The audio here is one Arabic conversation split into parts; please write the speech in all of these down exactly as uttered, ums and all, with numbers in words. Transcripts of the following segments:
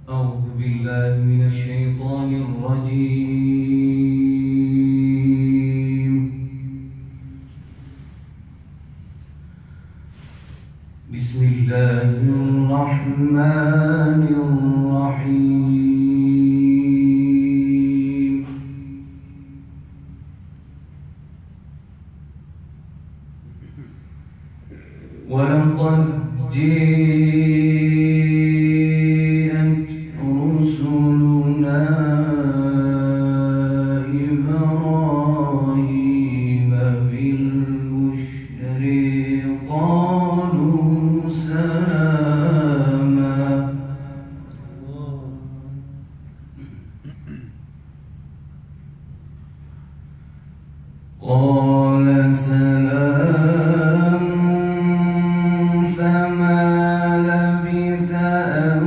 أعوذ بالله من الشيطان الرجيم. بسم الله الرحمن الرحيم. ولقد جاءت رسلنا إبراهيم بالبشر قالوا سلاما قال سلام فما لبث أن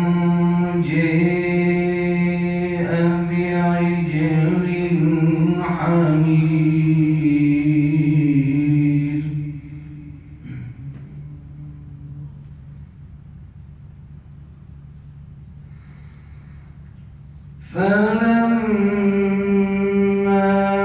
جاء بعجل حنيذ. فلما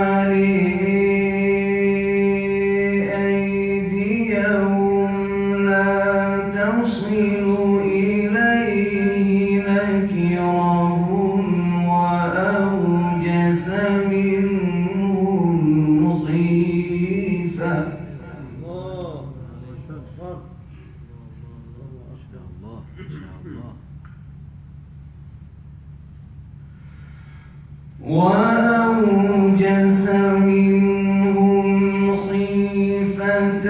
وأوجس منهم خيفة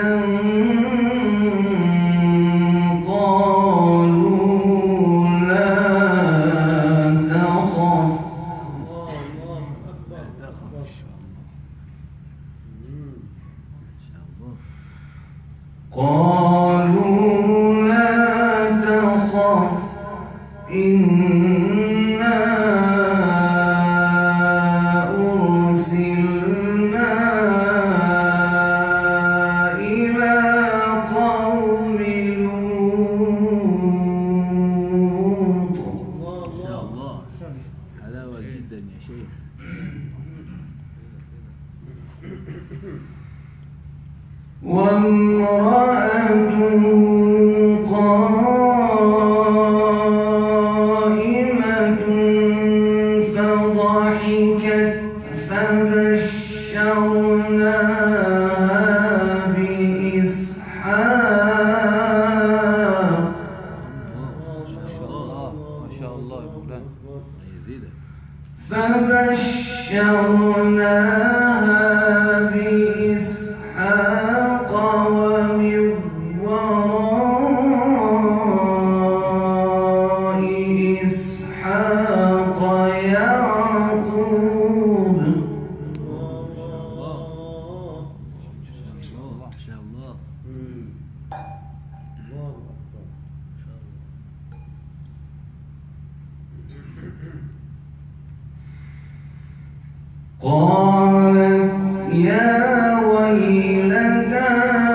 قالوا لا تخف قالوا لا تخف إنا أرسلنا إلى قوم لوط. ما شاء الله، حلاوة جدا يا شيخ. وامرأته قائمة فضحكت فبشرناها بإسحاق. ما شاء الله يا مولانا، يزيدك. فبشرناها بإسحاق ومن وراء إسحاق يعقوب. ما شاء الله. قالت يا ويلتى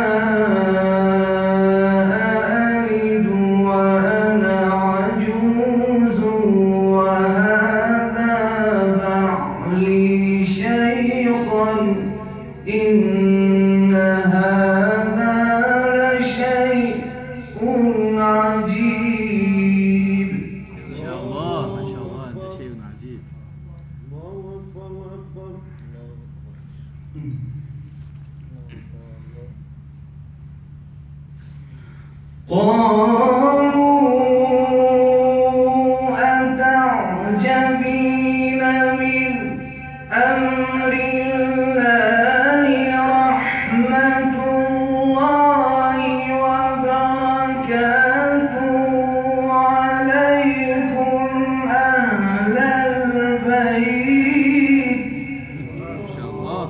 أألد وأنا عجوز وهذا بعلي شيخا إن هذا لشيء عجيب. ما شاء الله، ما شاء الله، أنت شيء عجيب. قالوا أتعجبين من أمر الله رحمة الله وبركاته عليكم أهل البيت. ما شاء الله.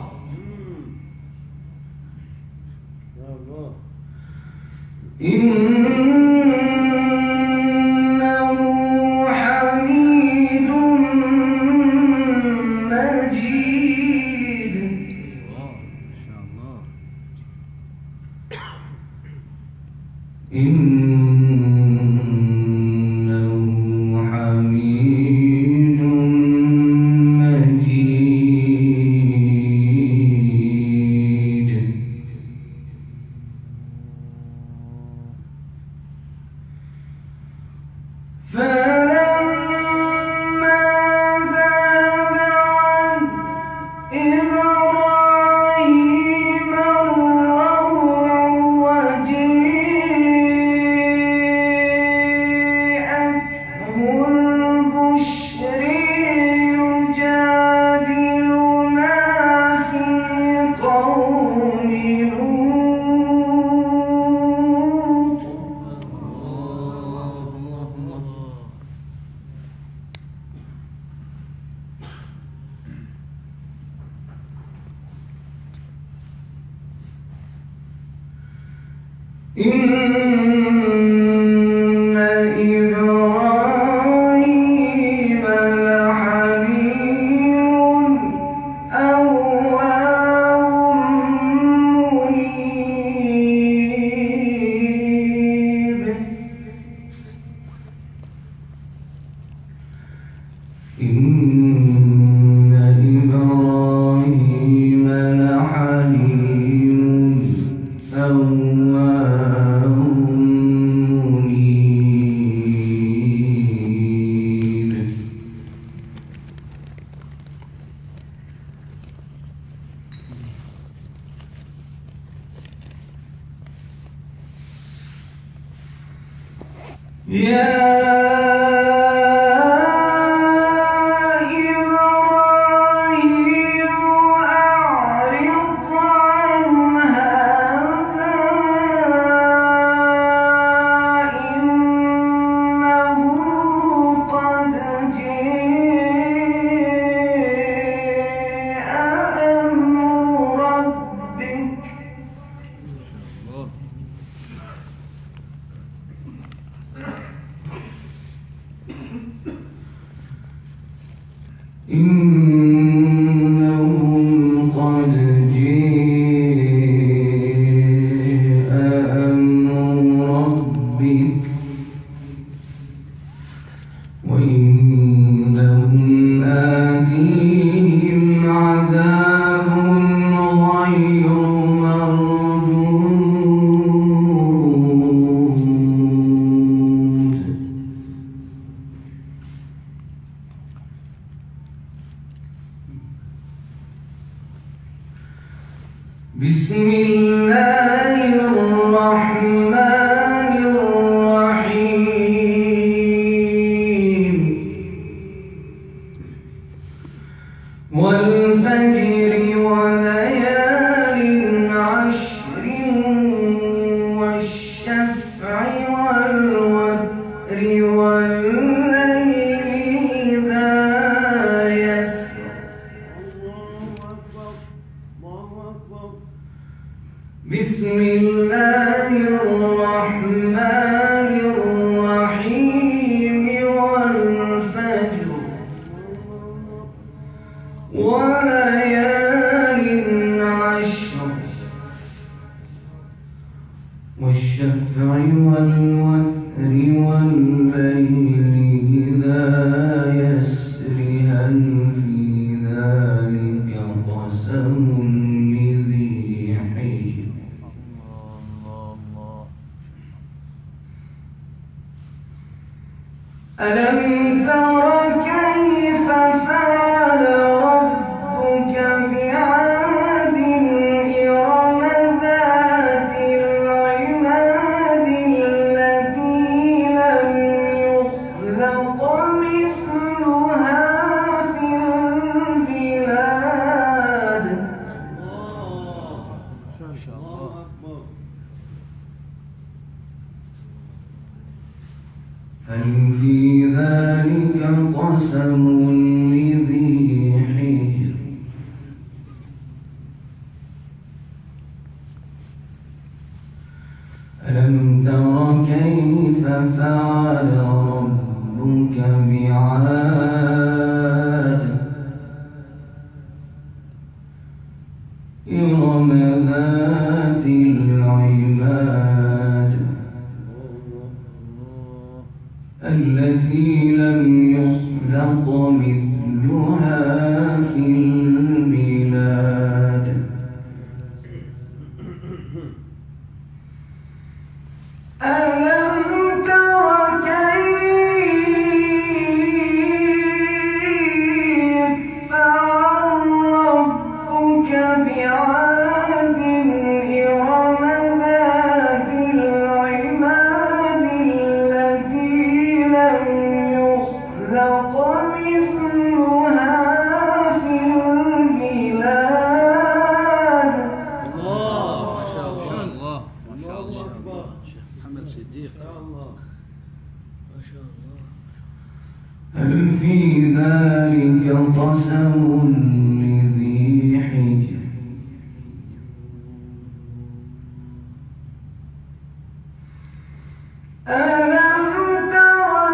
إنه حميد مجيد. ما شاء الله. إنه حميد إن إبراهيم لحليم أواه منيب. إن إبراهيم لحليم أواه منيب. يا إنهم قد جاء أمر ربك وإنهم آتيهم عذاب غير مردود. بسم الله الرحمن الرحيم. والفجر وليال عشر والشفع والوتر والليل إذا يسر. بسم الله الرحمن الرحيم. والفجر وليال عشر والشفع والوتر والليل إذا يسر. هل في ذلك قسم لذي حجر. ألم تر كيف فعل ربك بعاد إرم ذات العماد التي لم يخلق مثلها في البلاد. ما شاء الله. هل في ذلك قسم لذي حجر. ألم تر كيف فعل ربك بعاد إرم ذات العماد التي لم يخلق مثلها في البلاد. ألم تر كيف فعل ربك بعاد إرم ذات العماد التي لم يخلق مثلها في البلاد. الله ما شاء الله. ما شاء الله. شيخ محمد صديق. ما شاء الله. هل في ذلك قسم لذي حجر. ألم تر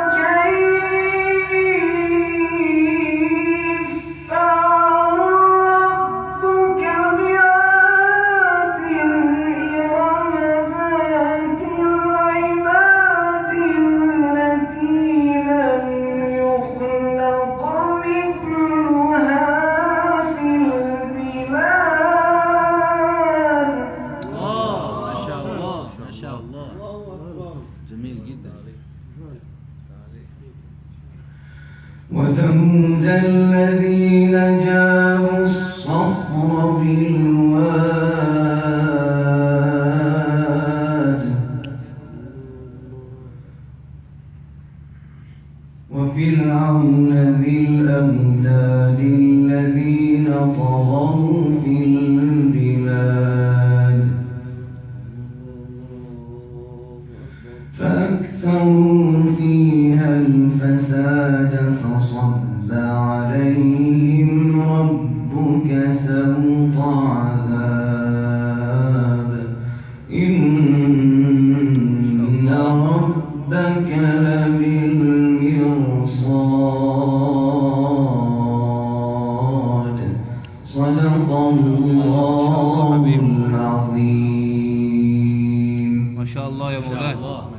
كيف فعل ربك بعاد إرم ذات العماد التي لم يخلق مثلها في البلاد. الله ما شاء الله ما شاء الله جميل جدا. وثمود الذين جابوا الصخر بالواد وفرعون ذي الأوتاد الذين طغوا في البلاد فأكثروا فيها الفساد فصب عليهم ربك سوط عذاب إن ربك لبالمرصاد. صدق الله العظيم. ما شاء الله يا مولانا.